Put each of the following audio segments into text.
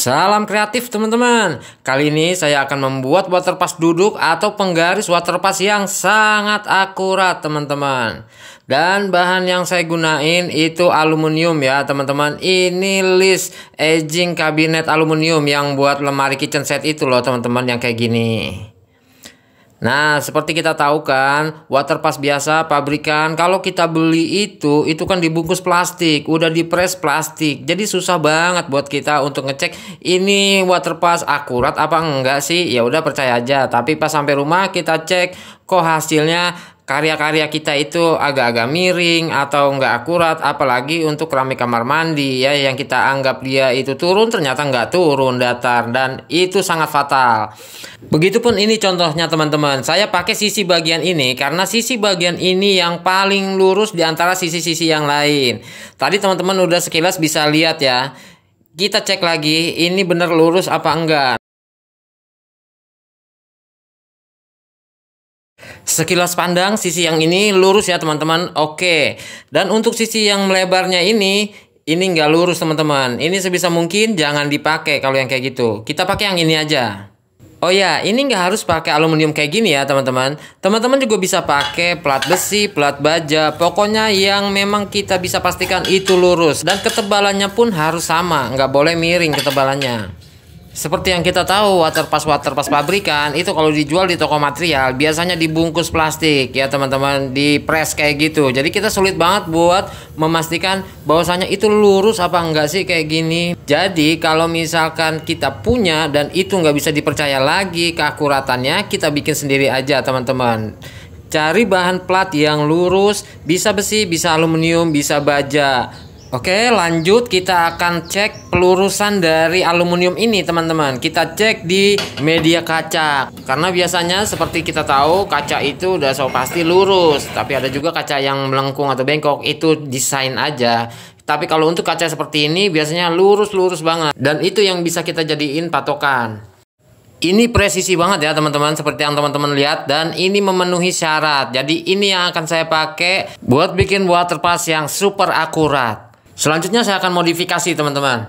Salam kreatif teman-teman. Kali ini saya akan membuat waterpass duduk atau penggaris waterpass yang sangat akurat teman-teman. Dan bahan yang saya gunain itu aluminium ya teman-teman. Ini list edging kabinet aluminium yang buat lemari kitchen set itu loh teman-teman, yang kayak gini. Nah, seperti kita tahu kan, waterpass biasa pabrikan kalau kita beli itu kan dibungkus plastik, udah dipres plastik. Jadi susah banget buat kita untuk ngecek ini waterpass akurat apa enggak sih. Ya udah percaya aja. Tapi pas sampai rumah kita cek, kok hasilnya karya-karya kita itu agak-agak miring atau enggak akurat, apalagi untuk keramik kamar mandi ya, yang kita anggap dia itu turun ternyata enggak turun, datar, dan itu sangat fatal. Begitupun ini contohnya teman-teman. Saya pakai sisi bagian ini karena sisi bagian ini yang paling lurus di antara sisi-sisi yang lain. Tadi teman-teman udah sekilas bisa lihat ya. Kita cek lagi ini bener lurus apa enggak. Sekilas pandang sisi yang ini lurus ya teman-teman. Oke. Dan untuk sisi yang melebarnya ini nggak lurus teman-teman. Ini sebisa mungkin jangan dipakai kalau yang kayak gitu. Kita pakai yang ini aja. Oh ya, ini nggak harus pakai aluminium kayak gini ya teman-teman. Teman-teman juga bisa pakai plat besi, plat baja. Pokoknya yang memang kita bisa pastikan itu lurus. Dan ketebalannya pun harus sama. Nggak boleh miring ketebalannya. Seperti yang kita tahu, waterpass pabrikan itu kalau dijual di toko material biasanya dibungkus plastik ya teman-teman, di press kayak gitu. Jadi kita sulit banget buat memastikan bahwasanya itu lurus apa enggak sih kayak gini. Jadi kalau misalkan kita punya dan itu nggak bisa dipercaya lagi keakuratannya, kita bikin sendiri aja teman-teman. Cari bahan plat yang lurus, bisa besi, bisa aluminium, bisa baja. Oke, lanjut kita akan cek pelurusan dari aluminium ini teman-teman. Kita cek di media kaca. Karena biasanya seperti kita tahu kaca itu udah so pasti lurus. Tapi ada juga kaca yang melengkung atau bengkok, itu desain aja. Tapi kalau untuk kaca seperti ini biasanya lurus-lurus banget. Dan itu yang bisa kita jadiin patokan. Ini presisi banget ya teman-teman, seperti yang teman-teman lihat, dan ini memenuhi syarat. Jadi ini yang akan saya pakai buat bikin waterpass yang super akurat. Selanjutnya saya akan modifikasi teman-teman.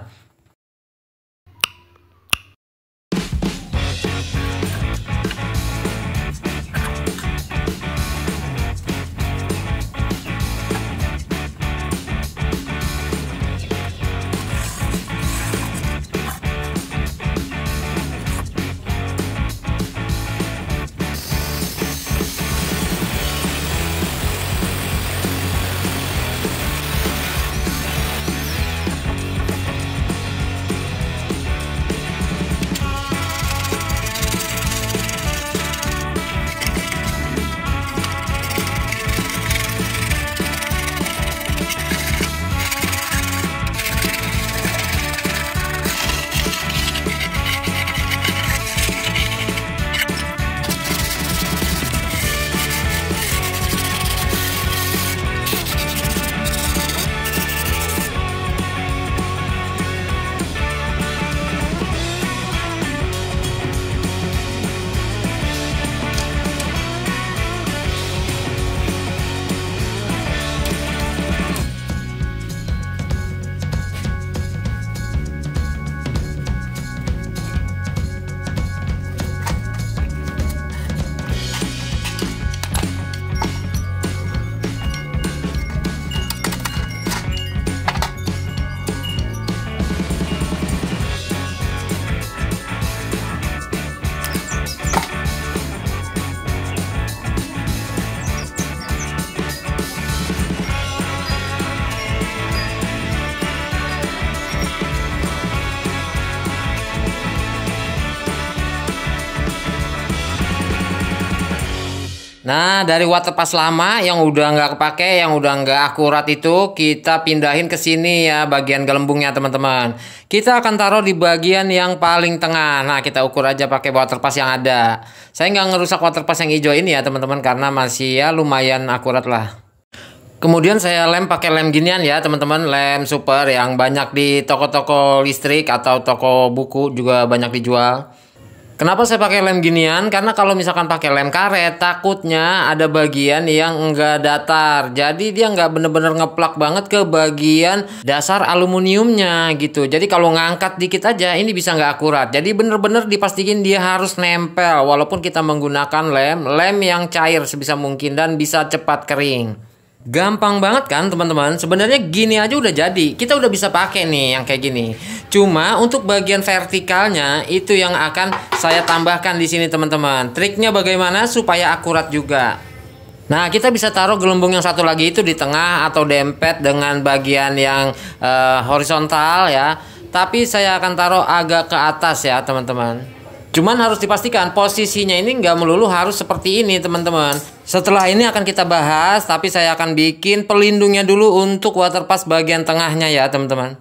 Nah, dari waterpass lama yang udah nggak kepake, yang udah nggak akurat itu, kita pindahin ke sini ya bagian gelembungnya teman-teman. Kita akan taruh di bagian yang paling tengah. Nah, kita ukur aja pakai waterpass yang ada. Saya nggak ngerusak waterpass yang hijau ini ya teman-teman, karena masih ya lumayan akurat lah. Kemudian saya lem pakai lem ginian ya teman-teman, lem super yang banyak di toko-toko listrik atau toko buku juga banyak dijual. Kenapa saya pakai lem ginian? Karena kalau misalkan pakai lem karet, takutnya ada bagian yang enggak datar. Jadi dia enggak bener-bener ngeplak banget ke bagian dasar aluminiumnya gitu. Jadi kalau ngangkat dikit aja ini bisa nggak akurat. Jadi bener-bener dipastikan dia harus nempel walaupun kita menggunakan lem yang cair sebisa mungkin dan bisa cepat kering. Gampang banget kan teman-teman. Sebenarnya gini aja udah jadi. Kita udah bisa pakai nih yang kayak gini. Cuma untuk bagian vertikalnya itu yang akan saya tambahkan di sini teman-teman. Triknya bagaimana supaya akurat juga. Nah, kita bisa taruh gelembung yang satu lagi itu di tengah atau dempet dengan bagian yang horizontal ya. Tapi saya akan taruh agak ke atas ya teman-teman. Cuman harus dipastikan posisinya ini nggak melulu harus seperti ini teman-teman. Setelah ini akan kita bahas, tapi saya akan bikin pelindungnya dulu untuk waterpass bagian tengahnya ya teman-teman.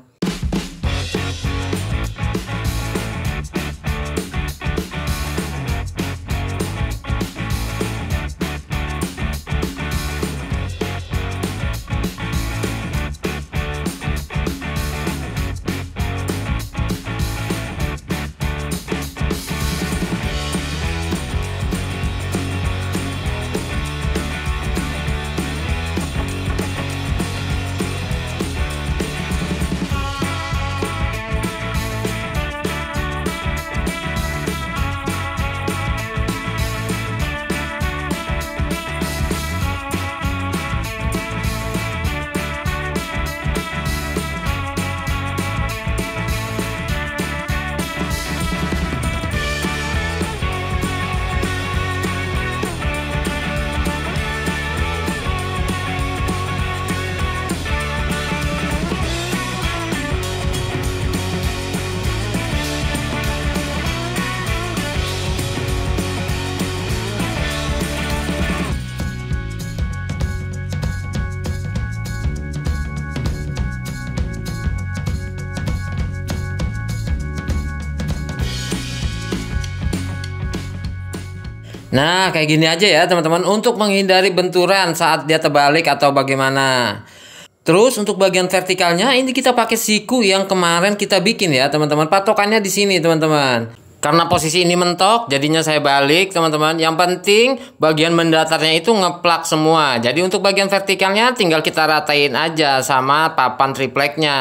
Nah, kayak gini aja ya teman-teman untuk menghindari benturan saat dia terbalik atau bagaimana. Terus untuk bagian vertikalnya ini kita pakai siku yang kemarin kita bikin ya teman-teman. Patokannya di sini teman-teman. Karena posisi ini mentok, jadinya saya balik teman-teman. Yang penting bagian mendatarnya itu ngeplak semua. Jadi untuk bagian vertikalnya tinggal kita ratain aja sama papan tripleknya.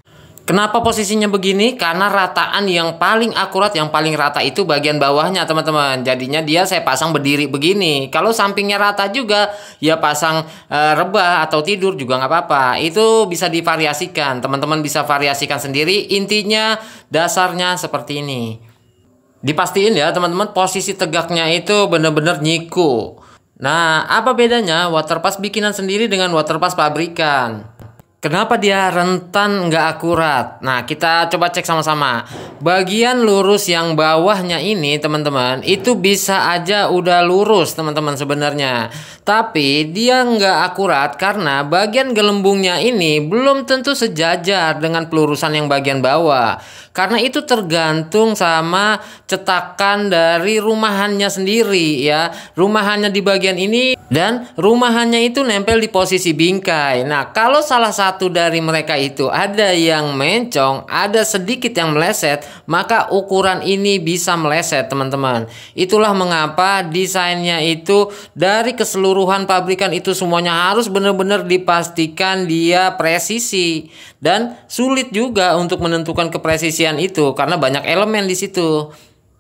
Kenapa posisinya begini? Karena rataan yang paling akurat, yang paling rata itu bagian bawahnya teman-teman. Jadinya dia saya pasang berdiri begini. Kalau sampingnya rata juga, ya pasang rebah atau tidur juga nggak apa-apa. Itu bisa divariasikan. Teman-teman bisa variasikan sendiri. Intinya dasarnya seperti ini. Dipastiin ya teman-teman posisi tegaknya itu benar-benar nyiku. Nah, apa bedanya waterpass bikinan sendiri dengan waterpass pabrikan? Kenapa dia rentan nggak akurat? Nah, kita coba cek sama-sama. Bagian lurus yang bawahnya ini, teman-teman, itu bisa aja udah lurus, teman-teman sebenarnya. Tapi dia nggak akurat karena bagian gelembungnya ini belum tentu sejajar dengan pelurusan yang bagian bawah. Karena itu tergantung sama cetakan dari rumahannya sendiri ya. Rumahannya di bagian ini dan rumahannya itu nempel di posisi bingkai. Nah, kalau salah satu dari mereka itu ada yang mencong, ada sedikit yang meleset, maka ukuran ini bisa meleset, teman-teman. Itulah mengapa desainnya itu dari keseluruhan pabrikan itu semuanya harus benar-benar dipastikan dia presisi. Dan sulit juga untuk menentukan kepresisian itu karena banyak elemen di situ.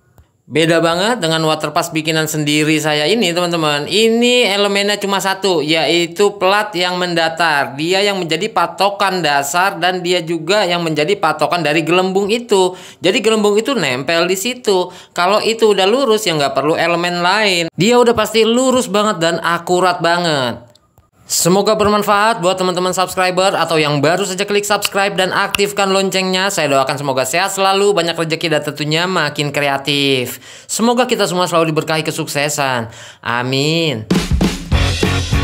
Beda banget dengan waterpass bikinan sendiri saya ini teman-teman. Ini elemennya cuma satu, yaitu plat yang mendatar. Dia yang menjadi patokan dasar dan dia juga yang menjadi patokan dari gelembung itu. Jadi gelembung itu nempel di situ. Kalau itu udah lurus ya nggak perlu elemen lain. Dia udah pasti lurus banget dan akurat banget. Semoga bermanfaat buat teman-teman subscriber atau yang baru saja klik subscribe dan aktifkan loncengnya. Saya doakan semoga sehat selalu, banyak rezeki dan tentunya makin kreatif. Semoga kita semua selalu diberkahi kesuksesan. Amin.